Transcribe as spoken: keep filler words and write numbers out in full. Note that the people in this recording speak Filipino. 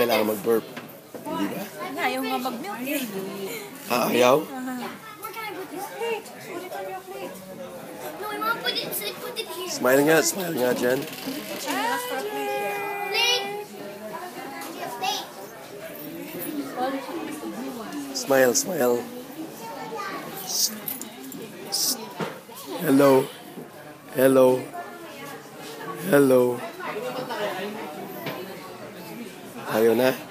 kailangan mag-burp. Hindi ba? Ayaw nga mag-milk eh. Ah, ayaw? Smile nga, smile nga dyan. Smile, smile. Hello. Hello. Hello. Ayaw na.